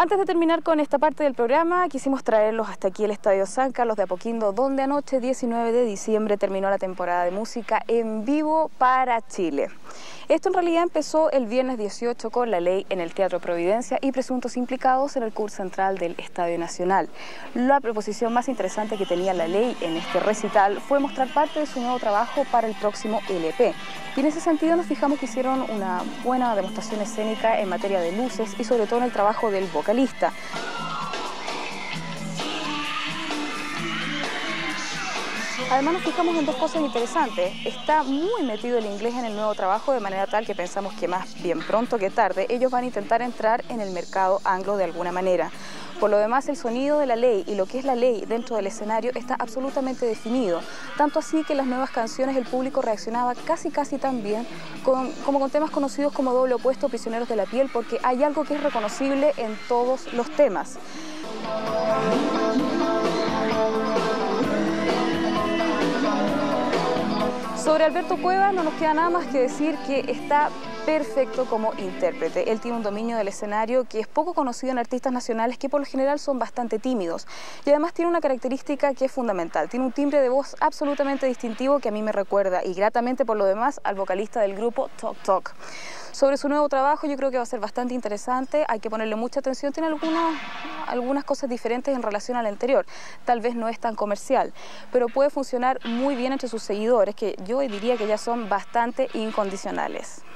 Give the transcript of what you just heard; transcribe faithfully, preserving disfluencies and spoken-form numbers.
Antes de terminar con esta parte del programa, quisimos traerlos hasta aquí el Estadio San Carlos de Apoquindo, donde anoche, diecinueve de diciembre, terminó la temporada de música en vivo para Chile. Esto en realidad empezó el viernes dieciocho con La Ley en el Teatro Providencia y presuntos implicados en el curso central del Estadio Nacional. La proposición más interesante que tenía La Ley en este recital fue mostrar parte de su nuevo trabajo para el próximo L P. Y en ese sentido nos fijamos que hicieron una buena demostración escénica en materia de luces y sobre todo en el trabajo del vocalista. Además nos fijamos en dos cosas interesantes. Está muy metido el inglés en el nuevo trabajo de manera tal que pensamos que más bien pronto que tarde ellos van a intentar entrar en el mercado anglo de alguna manera. Por lo demás, el sonido de La Ley y lo que es La Ley dentro del escenario está absolutamente definido. Tanto así que en las nuevas canciones el público reaccionaba casi casi tan bien con, como con temas conocidos como Doble Opuesto, Prisioneros de la Piel, porque hay algo que es reconocible en todos los temas. Sobre Alberto Cuevas no nos queda nada más que decir que está perfecto como intérprete. Él tiene un dominio del escenario que es poco conocido en artistas nacionales que por lo general son bastante tímidos. Y además tiene una característica que es fundamental. Tiene un timbre de voz absolutamente distintivo que a mí me recuerda y gratamente por lo demás al vocalista del grupo Tok Tok. Sobre su nuevo trabajo yo creo que va a ser bastante interesante, hay que ponerle mucha atención, tiene algunas, algunas cosas diferentes en relación al anterior, tal vez no es tan comercial, pero puede funcionar muy bien entre sus seguidores, que yo diría que ya son bastante incondicionales.